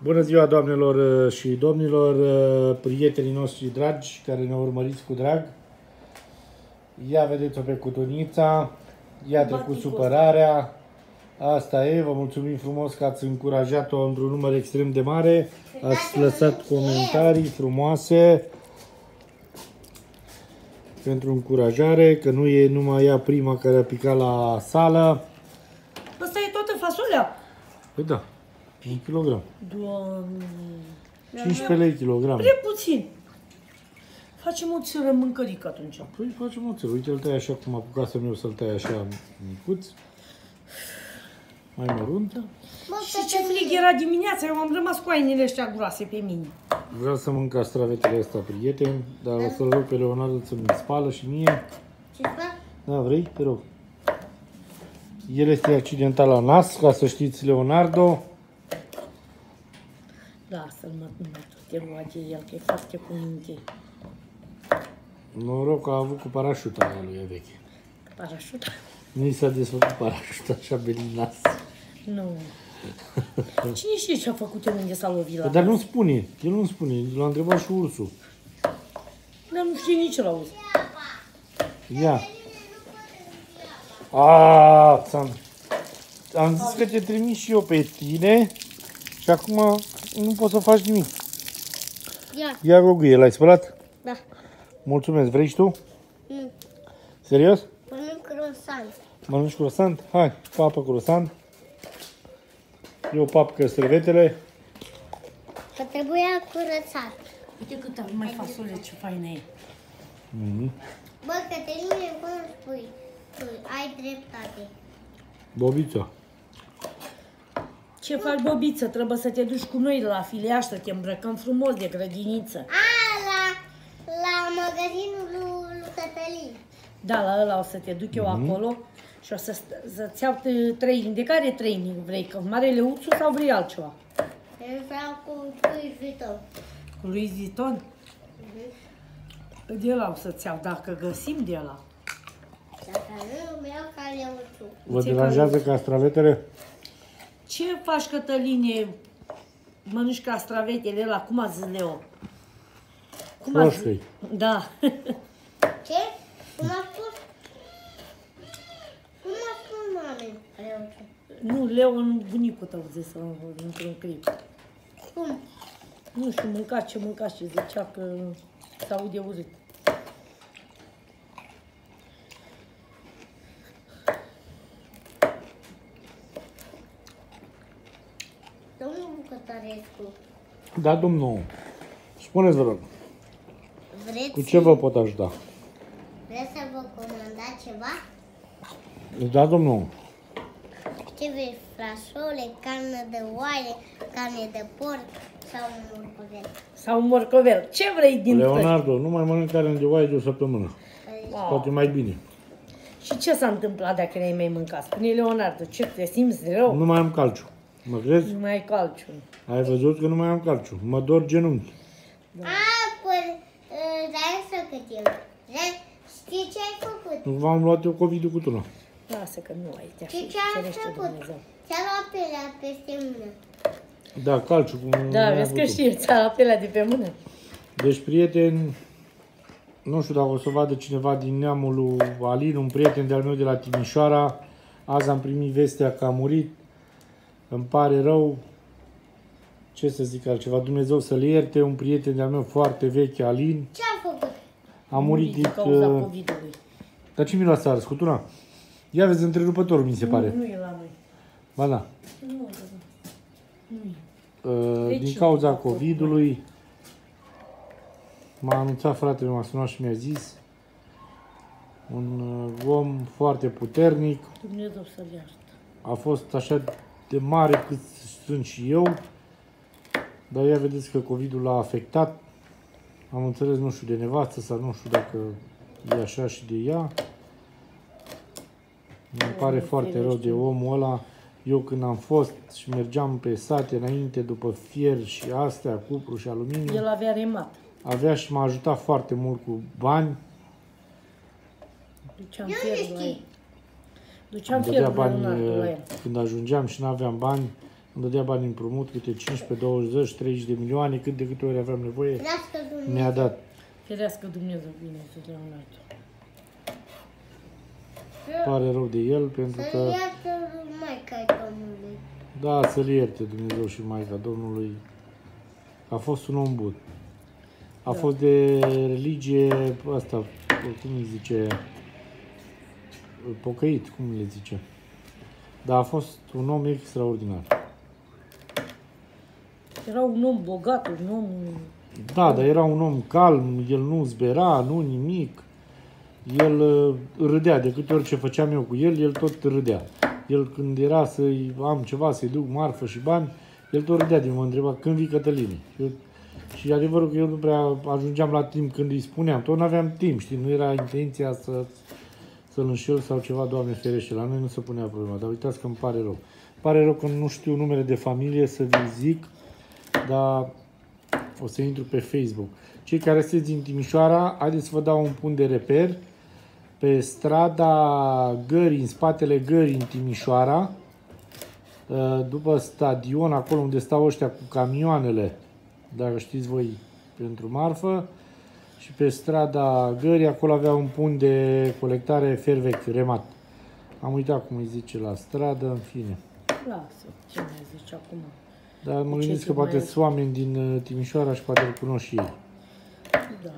Bună ziua, doamnelor și domnilor, prietenii noștri dragi care ne urmăriți cu drag. Ia vedeți-o pe Cutunița, i-a trecut supărarea. Asta e, vă mulțumim frumos că ați încurajat-o într-un număr extrem de mare. Ați lăsat comentarii frumoase pentru încurajare, că nu e numai ea prima care a picat la sală. Asta e toată fasolea? Păi da, 1 kg. Doamne... 15 lei kilogram. Prea puțin. Facem o țără mâncărică atunci. Păi facem o țără. Uite, îl tai așa cum apucasem eu să-l tai așa micuț. Mai măruntă. Și ce frig era dimineața, eu am rămas cu ainele ăștia groase pe mine. Vreau să mânc castravetele astea, prieteni, dar o să-l rog pe Leonardo să-mi spală și mie. Ce fac? Da, vrei? Te rog. El este accidentat la nas, ca să știți, Leonardo. Da, să-l mă te roage el, că e foarte cu minte. Noroc că a avut cu parașuta aia lui, e veche. Parașuta? Nu s-a desfăcut parașuta așa pe din nas. Nu. Cine știe ce a făcut el unde s-a lovit la Dar nu spune, el nu spune, l-a întrebat și ursul. Dar nu știe nici la auzi. Ia. Am zis că te trimis și eu pe tine și acum nu poți să faci nimic. Ia. Ia gogâie, l-ai spălat? Da. Mulțumesc, vrei și tu? Nu. Serios? Mănânc croissant. Mănânci croissant? Hai, papă croissant. Eu pap castravetele. Că trebuia curățat. Uite cât ar mai fasole, ce faină e. Bă, Cătăline, cum spui? Tu ai dreptate. Bobița. Ce faci, bobiță? Trebuie să te duci cu noi la filiaș, să te îmbrăcăm frumos de grădiniță. La magazinul lui Cătălin. Da, la ăla o să te duc eu acolo și o să-ți iau training. De care training vrei? Că Marele Ursu sau vrei altceva? Eu vreau cu Louis Vuitton. Cu Louis Vuitton? De ăla o să-ți iau, dacă găsim de ăla. Dacă nu, îmi iau ca Leuțu. Vă deranjează castravetele? Ce faci, Cătăline? Mănânci castravetele ăla? Cum a zis Leo? Cum a zis? Proștei. Da. Ce? Cum a spus? Cum a spus mame, Leuțu? Nu, Leo, bunicul tău zis într-un clip. Cum? Nu știu, mâncați ce mâncați și zicea că s-aude urât. Domnul Bucătărescu, Da, domnul. Spuneți, vă rog, vreți, cu ce vă pot ajuta? vreți să vă comandați ceva? Da, domnul. Ce vrei? Frasole, carne de oaie, carne de porc sau morcovel? Sau morcovel. Ce vrei din Leonardo, nu mai mănânc carne de oaie de o săptămână. Wow. Poate mai bine. Și ce s-a întâmplat dacă n-ai mai mâncat? Spune Leonardo, ce te simți rău? Nu mai am calciu. Mă crezi? Nu mai ai calciu. Ai văzut că nu mai am calciu. Mă dor genunchi. Dar să cât eu. Știi ce ai făcut? V-am luat eu COVID-ul cu tună. Lasă că nu ai, te Știi ce ai ferește făcut? Dumnezeu. Ți-a luat pelea peste mână. Da, calciu. Cum Da, n-ai vezi că avut-o. știi, ți-a apelea de pe mână. Deci, prieteni, nu știu dacă o să vadă cineva din neamul lui Alin, un prieten de-al meu de la Timișoara. Azi am primit vestea că a murit. Îmi pare rău. Ce să zic altceva? Dumnezeu să-l ierte. Un prieten de-al meu foarte vechi, Alin. Ce a făcut? A murit Din din... cauza COVID-ului. Dar ce miroase ars? Cutuna? Ia vezi, întrerupătorul, mi se pare. Nu e la noi. Ba da. Nu e. Din Deci, cauza nu. COVID-ului m-a anunțat fratele, m-a sunat și mi-a zis un om foarte puternic, Dumnezeu să-l iartă. a fost așa de mare cât sunt și eu, dar ia vedeți că COVID-ul l-a afectat, am înțeles, nu știu, de nevastă sau nu știu dacă e așa și de ea. Îmi pare foarte rău de omul ăla. Eu când am fost și mergeam pe sate înainte, după fier și astea, cupru și aluminiu, El avea remat. avea și m-a ajutat foarte mult cu bani. Duceam Eu fier nu la știu. el. Duceam Îmi fier dădea la bani Leonardo la el. când ajungeam și nu aveam bani. Îmi dădea bani împrumut, câte 15, 20, 30 de milioane, cât de câte ori aveam nevoie, Ferească Dumnezeu. mi-a dat. Ferească Dumnezeu, bine, să Leonardo. Pare rău de el, pentru Să-l că, iartă Maica Domnului. da, să-l ierte Dumnezeu și Maica Domnului. A fost un om bun. A fost de religie, asta, cum îi zice, pocăit, cum le zice. Dar a fost un om extraordinar. Era un om bogat, un om... Da, dar era un om calm, el nu zbera, nu nimic. El râdea, de câte ori ce făceam eu cu el, el tot râdea. El când era să-i am ceva, să-i duc marfă și bani, el tot râdea din mă întreba, când vii Cătăline? Și adevărul că eu nu prea ajungeam la timp când îi spuneam, tot nu aveam timp, știi, nu era intenția să-l înșel sau ceva, Doamne ferește, la noi nu se punea problema, dar uitați că îmi pare rău. Pare rău că nu știu numele de familie să vi zic, dar o să intru pe Facebook. Cei care sunteți din Timișoara, haideți să vă dau un punct de reper. Pe strada Gării, în spatele Gării în Timișoara, după stadion, acolo unde stau ăștia cu camioanele, dacă știți voi, pentru marfă, și pe strada Gării, acolo avea un punct de colectare fer vechi, remat. Am uitat cum îi zice la stradă, în fine. Lasă, ce mai zici acum? Dar mă Ce gândesc că mai poate e? sunt oameni din Timișoara și poate îl cunosc și ei. Da.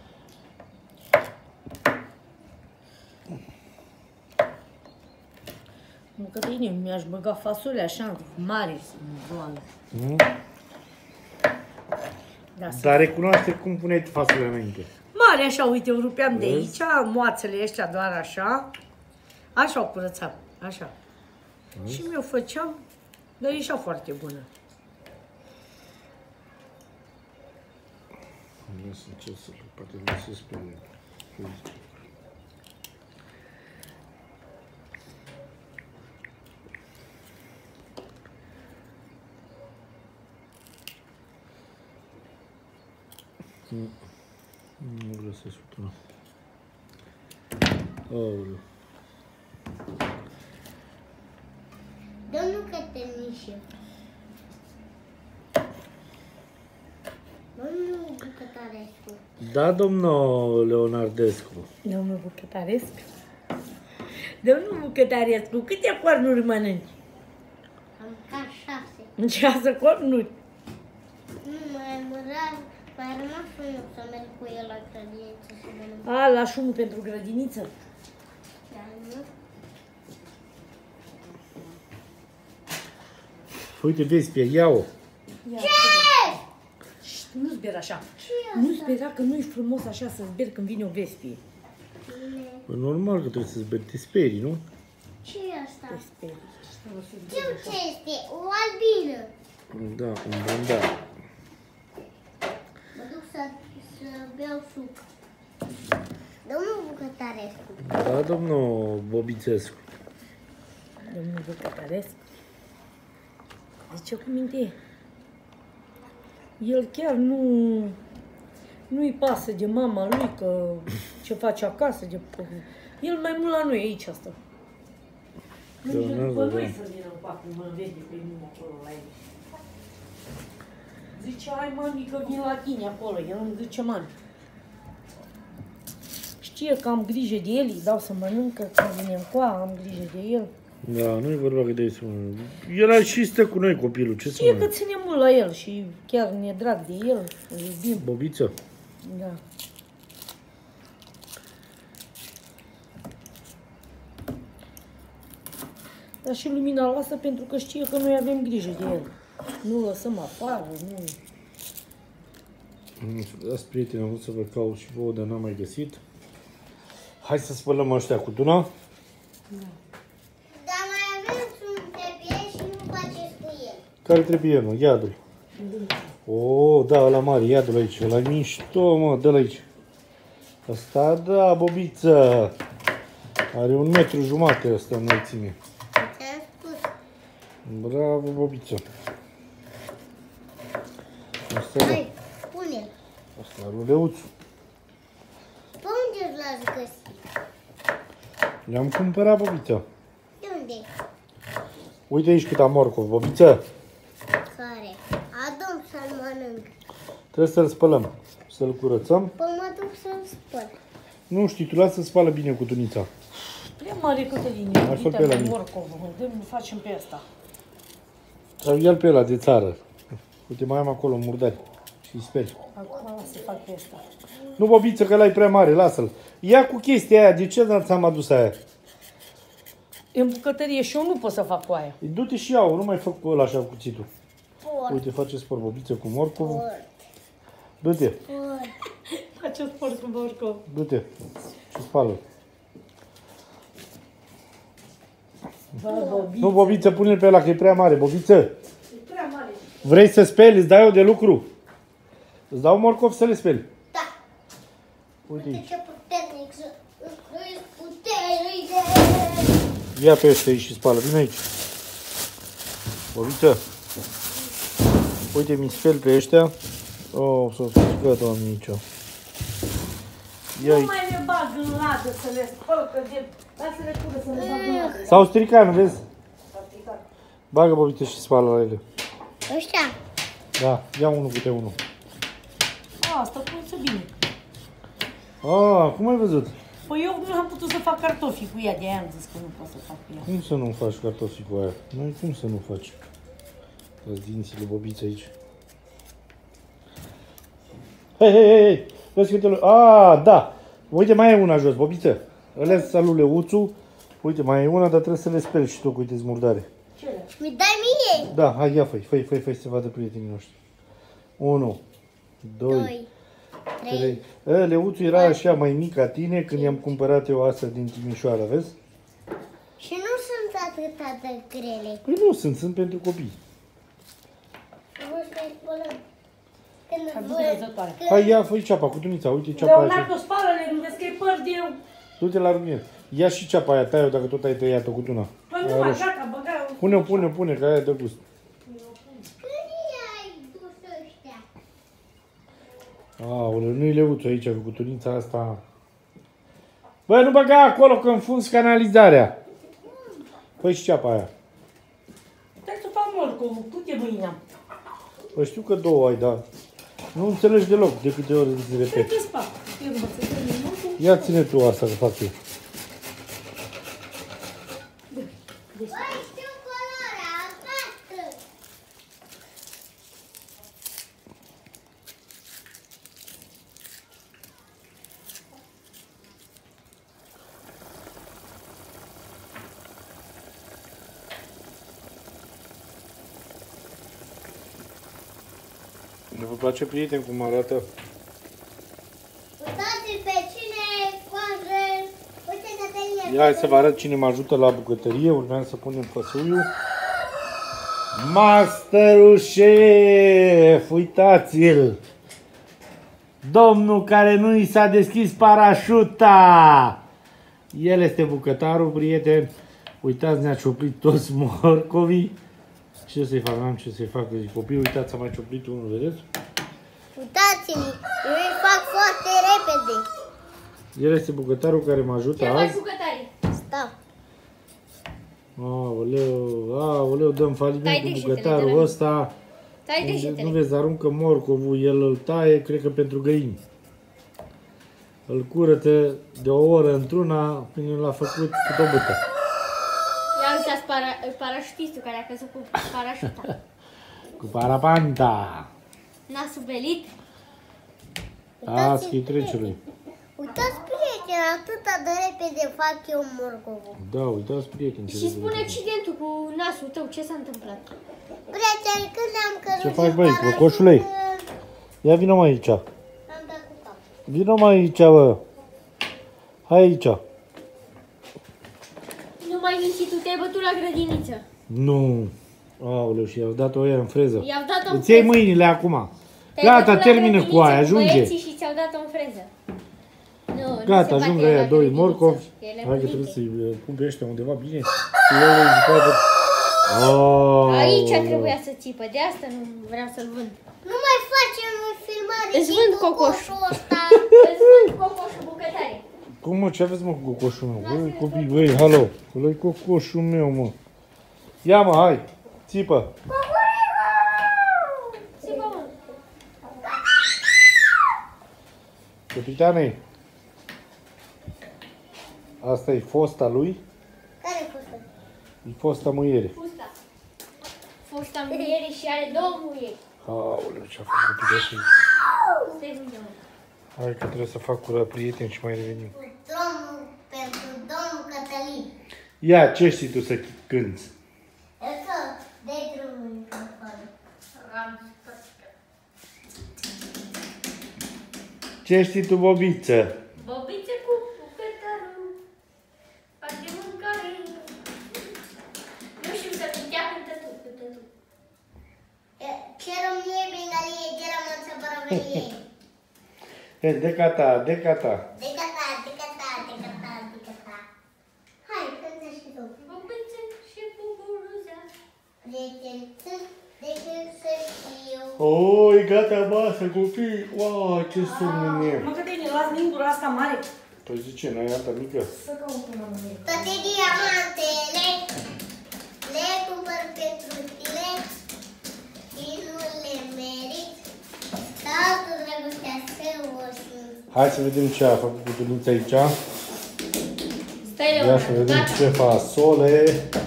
Nu, Cătăline, mi-aș băga fasole așa, mari, să nu doară. Nu? Da, să... Dar recunoaște cum puneai fasole înainte. Mari așa, uite, o rupeam de Vezi? aici, moațele ăștia doar așa. Așa o curățam, așa. Și mi-o făceam, dar ieșea foarte bună. Vreau să încerc să poate lăsesc pe Facebook. Nu găsesc una. Aoleu. Domnul Cătănișe. Domnul Bucătarescu. Da, domnul Leonardescu. Domnul Bucătarescu? Domnul Bucătarescu, câte cornuri mănânci? Am mâncat 6. 6 cornuri? Nu, mai a rămas unul să merg cu el la grădiniță să mănânc. A, lași unul pentru grădiniță? Dar nu? Uite, vezi pe ia-o. Ce? Nu zbera așa. Nu zbera că nu e frumos așa să zberi când vine o vespie. Păi normal că trebuie să te sperii, nu? Ce e asta? Te sperii. Ce este? O albină. Da, un bandar. Mă duc să beau suc. Domnul Bucătarescu. Da, domnul Bobițescu. Domnul Bucătarescu. Zice cu minte. El chiar nu-i pasă de mama lui că ce face acasă. El mai mult la noi aici asta. Plânge după noi să vină în pat, mă vede pe mine acolo la el. Zice, hai mami că vin la tine acolo. El îmi zice, mami. Știe că am grijă de el, îi dau să mănâncă, când vine încoa, am grijă de el. Da, nu-i vorba că de să mănânc. El și stă cu noi copilul, ce să Știe că mănânc? ține mult la el și chiar ne drag de el, îl iubim. Bobiță? Da. Dar și lumina lasă pentru că știe că noi avem grijă de el. Nu lăsăm afară, nu... Nu știu, dați prieteni, am vrut să vă caut și vouă, dar n-am mai găsit. Hai să spălăm ăștia cu tuna. Dar mai avem un trebuie și nu faceți cu el. Care trebuie, mă? Iadul. O, da, ăla mare, iadul aici. Ăla mișto, mă, dă-l aici. Asta, da, Bobiță. Are 1,5 metru ăsta înălțime. Ți-am spus. Bravo, Bobiță. Asta, da. Hai, pune-l. Asta, ruleuțul. Pe unde l-ați găsit? Le-am cumpărat, Bobiță. De unde? Uite aici cât am morcov, Bobiță. mănânc. Trebuie să-l spălăm, să-l curățăm. Păi mă duc să-l spăl. Nu știi, tu lasă să spală bine cutunița. Prea mare Cătăline, Mai fă pe la uite, mine. morcovul, nu facem pe asta. Sau ia pe ăla de țară. Uite, mai am acolo murdari și speli. Acum se fac pe asta. Nu, bobiță, că l-ai prea mare, lasă-l. Ia cu chestia aia, de ce ți-am adus aia? În bucătărie și eu nu pot să fac cu aia. Du-te și iau, nu mai fă cu ăla așa cu cuțitul. Port. Uite, face spor, bobiță, cu morcovul. Du-te, Face sport cu morcov. du-te și spală. Nu, bobiță, pune-l pe ăla, că e prea mare, bobiță. E prea mare. Vrei să speli? Îți dau eu de lucru. Îți dau morcov să le speli. Da. Uite Uite aici. ce puternic să... Îi puternic de... Ia pe ăștia aici și spală. Vine aici. Bobiță. Uite, mi speli pe ăștia. Oh, s-a stricat, doamne, aici. Ia Nu aici. mai le bag în ladă să le spăl, că de... Lasă-le cură să le bag în ladă. S-au stricat, nu vezi? S-au stricat. Bagă, bobiță, și spală la ele. Ăștia. Da, ia unul câte unul. A, asta cum bine. Ah, cum ai văzut? Păi eu nu am putut să fac cartofi cu ea, de-aia am zis că nu pot să fac cu ea. Cum să nu faci cartofi cu aia? Nu, cum să nu faci? Las dințile, bobiță, aici. Hei, hei, hei! Vezi câte lui... Ah, da! Uite, mai e una jos, bobiță. Ălea să lui Leuțu. Uite, mai e una, dar trebuie să le speli și tu, că uite, murdare. Ce? Mi dai mie? Da, hai, ia, făi, să vadă prietenii noștri. 1, 2, 2, 3. 3. Leuțu era așa mai mic ca tine când i-am cumpărat eu asta din Timișoara, vezi? Și nu sunt atât de grele. Păi nu sunt pentru copii. Nu să-i spălăm. Când Am vă... văzătoare. Hai, ia, fă ceapa cu tunița, uite ceapa aia. Leonardo, spală-le, nu vezi că e păr de eu. Du-te la rumier. Ia și ceapa aia, tai-o dacă tot ai tăiat-o cu tuna. Păi Aia nu, roșie. așa, băga. Pune, că aia dă gust. Când ai dus ăștia? Aoleu, nu-i Leuțu aici cu tunița asta. Bă, nu băga acolo că înfunzi canalizarea. Păi și ceapa aia. Stai să fac morcovul, câte mâine am? Păi știu că două ai, dar nu înțelegi deloc de câte ori îți repet. Cred că-ți fac. Eu nu vă să termin morcovul. Ia ține tu asta că fac eu. Băi, știu culoarea albastră. Nu vă place, prieten, cum arată? Uitați-l pe cine coajă. Uite că te ies. Ia hai să vă arăt cine mă ajută la bucătărie. Urmează să punem făsuiul. Masterul șef! Uitați-l! Domnul care nu i s-a deschis parașuta! El este bucătarul, prieten. Uitați, ne-a cioplit toți morcovii. Ce să-i fac? N-am ce să-i fac. Copii, uitați, s-a mai cioplit unul, vedeți? Uitați-mi, eu îi fac foarte repede. El este bucătarul care mă ajută Ce mai azi. bucătare? Stau. Aoleu, dăm faliment Tai cu degetele bucătarul de la ăsta. Tai Nu degetele. vezi, aruncă morcovul, el îl taie, cred că pentru găini. Îl curăță de o oră într-una până l-a făcut cu dobâtă. Ia uitați parașutistul care a căzut cu parașuta. Cu parapanta. N-a subelit? A, schitreciului. Uitați, prieteni, atâta de repede fac eu morcovul. Da, uitați, prieteni. ce Și repede spune fac. accidentul cu nasul tău, ce s-a întâmplat? Prieteni, când am căzut Ce faci, din băi, parașută, cocoșule? Ia vină mai aici. am dat cu cap. Vină mai aici, bă. Hai aici. Nu mai minți tu, te-ai bătut la grădiniță. Nu. Aoleu, și i-au dat-o aia în freză. I-au dat-o în Îți iei freză. mâinile acum. Te-ai Gata, bătut la termină cu grădiniță aia, ajunge. Băieții și ți-au dat-o în freză. Nu, nu Gata, se ajung bate aia la doi grădiniță. morcovi. Ele Hai că mănâncă. trebuie să-i pun pe ăștia undeva bine. Să iau eu după aia pe- Aici Aoleu. trebuia să țipă, de asta nu vreau să-l vând. Nu mai facem filmare Îți din vând cocoșul ăsta. Îți vând cocoșul bucătare. Cum, mă, ce aveți, mă, cu cocoșul meu? Băi, copii, băi, halo. Ăla-i cocoșul meu, mă. Ia, mă, hai. Țipă. Țipă, mă. Capitanei, asta e fosta lui? Care a fost? E fosta muiere. Fusta. Fosta muiere și are două muieri. Aoleu, ce-a făcut pidoșii. Stai unde? Hai că trebuie să fac cură prieteni și mai revenim. Pentru domnul Cătălin. Ia, ce știi tu să cânti? Ăsta, dai drumul în campanie. Ce știi tu, bobiță? Bobițe cu cătarul. Face mâncare. Nu știu să cântea cântă tu. Cer-o mie bengalie, cer-o măță bărăvălie. Decata. Decata. Hai, cântă și tu. Bobițe și buburuza. De când să știu. Oh, e gata masă, copii! Wow, ce somn e! Mă, Cătăline, las lingura asta mare. Păi zice, n-ai alta mică? Să caut una mare. Toate diamantele le cumpăr pentru tine și nu le merit. Toată dragostea să o simți. Hai să vedem ce a făcut Cutulița aici. Stai, Ia Leonard, să vedem gata. ce fasole.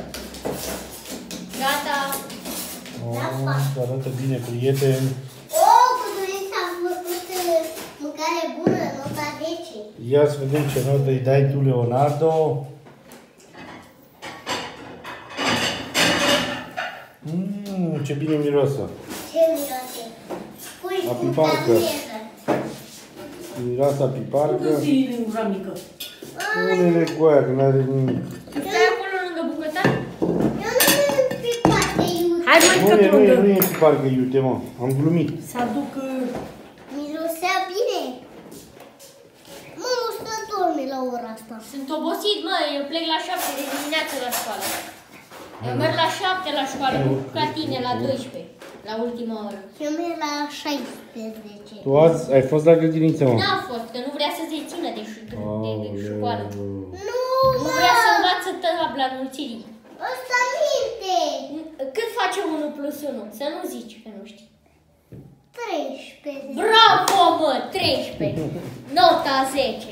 Gata. Se arată bine, prieteni. Cutulița a făcut mâncare bună, nota 10. Ia să vedem ce notă îi dai tu, Leonardo. Ce bine miroasă. Ce miroase? Pui La cu piparcă. tableză. Miroasa piparcă. Nu zi lingura mică. Pune-le cu aia, că n-are nimic. Stai acolo lângă bucătar? Eu nu sunt pipate, iute. Hai, mă, Nu e, Cătăline. nu e piparcă iute, mă. Am glumit. Să aduc... Mirosea bine. Mă, nu stă dormi la ora asta. Sunt obosit, mă, eu plec la 7 de dimineață la școală. Eu merg la 7 la școală, nu ca tine la 12, la ultima oră. Eu merg la 16. Tu azi ai fost la grădiniță, mă? N-a fost, că nu vrea să se țină de școală. Nu, Nu vrea să învață tabla înmulțirii. ăsta minte. Cât face 1 plus 1? Să nu zici că nu știi. 13. Bravo, mă, 13. Nota 10.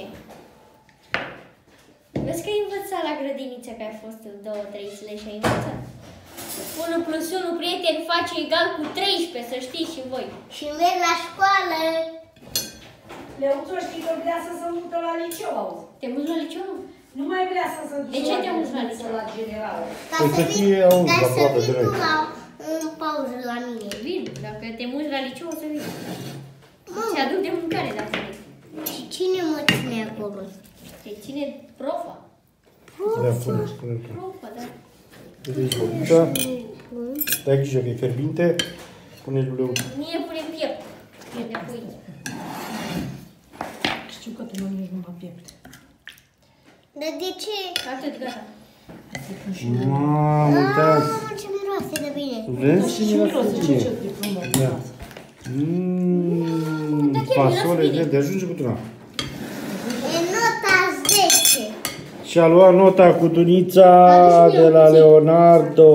Vezi că ai învățat la grădiniță că ai fost 2-3 zile și ai învățat. 1 plus 1, prieten, face egal cu 13, să știți și voi. Și merg la școală. Leuțo, știi că vrea să se mută la liceu, auzi. Te muți la liceu? Nu mai vrea să se De ce te muți la liceu? la general? Ca Păi să să vii, fie auzi ca să aproape vii de tu noi. în pauză la mine. Vin, dacă te muți la liceu o să vin. Mă, Ți aduc de mâncare dacă vrei. și cine mă ține acolo? Te ține profa. Da, spune tu. Profa, da. Vedeți, bobița. Dai grijă că e fierbinte. Pune-l uleu. Mie pune piept. Piept de pui. Știu că tu nu ești numai piept. Dar de ce? Atât, gata. Mamă, uitați. Ce miroase de bine. Vezi ce Și miroase miros, bine? ce de frumos. Da. Fasole verde, ajunge cu tuna. E nota 10. Și-a luat nota cu Tunița de la Leonardo.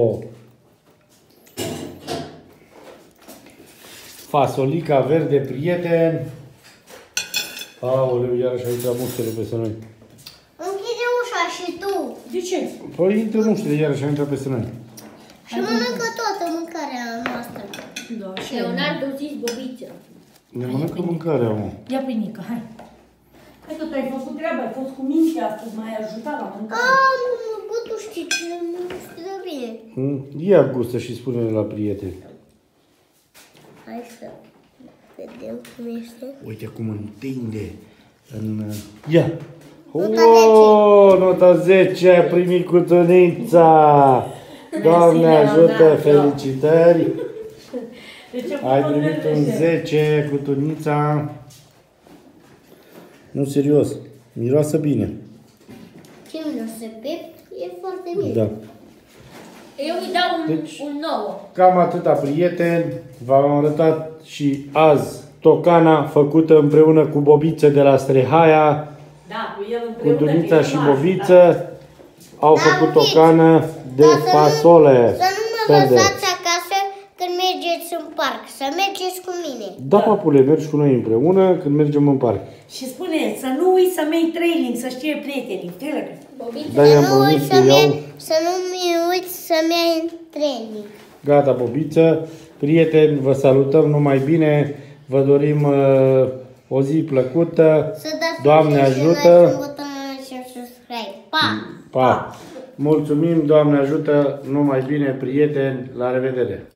Fasolica verde, prieten. Aoleu, iarăși a intrat muștele peste noi. Închide ușa și tu. De ce? Păi intră muștele, iarăși a intrat peste noi. Și mănâncă toată mâncarea noastră. Da, și Leonardo, zis bobiță. Ne mănâncă mâncarea, mă. Ia pâinică, hai. Hai că tu ai făcut treaba, ai fost cu minte astăzi, m-ai ajutat la mâncare. Bă, tu știi ce nu știu de bine. Ia gustă și spune-ne la prieteni. Hai să vedem cum este. Uite cum întinde. Ia! Nota Nota 10 a primit cu Tunița! Doamne ajută, felicitări! Ai primit un 10 cu Tunița. Nu, serios, miroasă bine. Ce miroase pept? E foarte bine. Da. Eu îi dau Deci- un 9. Cam atâta, prieteni. V-am arătat și azi tocana făcută împreună cu Bobiță de la Strehaia. Da, cu el Cu împreună. Tunița că și el nu Bobiță au Da, făcut uite. tocană de Dar să nu- fasole. Să nu mă verde. lăsați acasă când mergeți mergeți în parc, să mergeți cu mine. Da, papule, mergi cu noi împreună când mergem în parc. Și spune, să nu uiți să-mi iei trailing, să știe prietenii. Da, i-am promis să iau. Să nu-mi uiți să-mi iei în training. Gata, Bobiță. Prieteni, vă salutăm numai bine. Vă dorim o zi plăcută. Să dați Doamne ajută. butonul și subscribe. Pa! Pa! Mulțumim, Doamne ajută, numai bine, prieteni, la revedere!